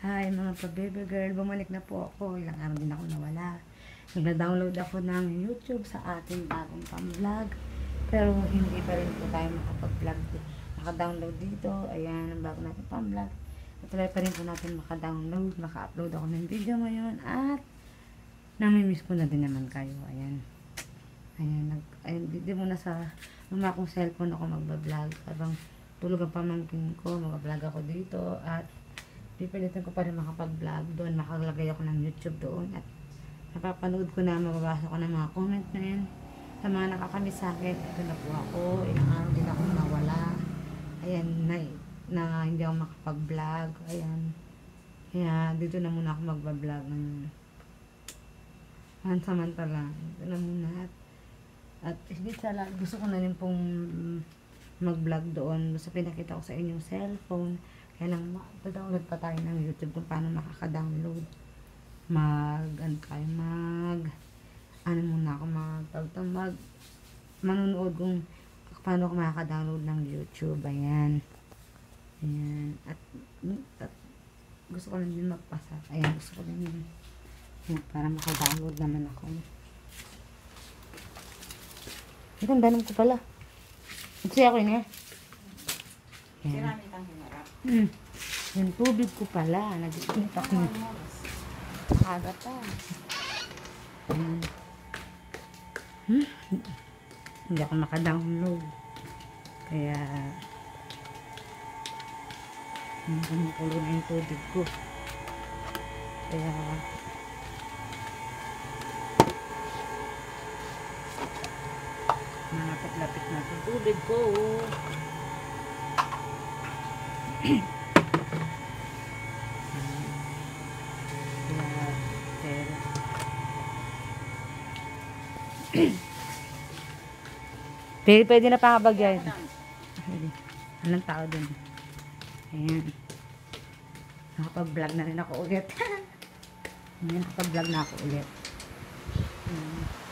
Hi mga pa-baby girl, bumalik na po ako. Ilang araw din ako nawala. Nagna-download ako ng YouTube sa ating bagong pang-vlog. Pero hindi pa rin po tayo makapag-vlog. Naka-download dito. Ayan, ang bago natin pang-vlog. Patuloy pa rin po natin maka-download. Maka-upload ako ng video ngayon. At namimiss ko na din naman kayo. Ayan. Ayan, di muna sa mama kong cellphone ako magbablog. Habang tulog ang pamangkin ko, mag-vlog ako dito. At pipilitin ko pa rin makapag-vlog doon. Makalagay ako ng YouTube doon. At napapanood ko na, mababasa ko ng mga comment na yun. Sa mga nakakamiss sa akin, ito na po ako. Ilang araw din ako nawala. Ayan, na hindi ako makapag-vlog. Ayan. Kaya dito na muna ako magbablog. Samantala. Dito na muna. At higit sa lahat, gusto ko na rin pong mag-vlog doon. Basta pinakita ko sa inyong cellphone. Kaya lang, download pa tayo ng YouTube kung paano makaka-download. Manonood kung paano ako makaka-download ng YouTube. Ayan. At gusto ko lang din magpasa. Ayan, gusto ko din yun. Para maka-download naman ako. Ito, ang danom ko pala. Nagsaya ko yun eh. Sirami kang hinarap. Yung tubig ko pala. Nag-init ako. Aga pa. Hindi ako maka-download. Kaya kumukulo na yung tubig ko. Kaya malapit-lapit na yung tubig ko. Pwede na pakabagyan. Anong tao dun? Ayan. Nakapag-vlog na rin ako ulit. Ayan, nakapag-vlog na ako ulit.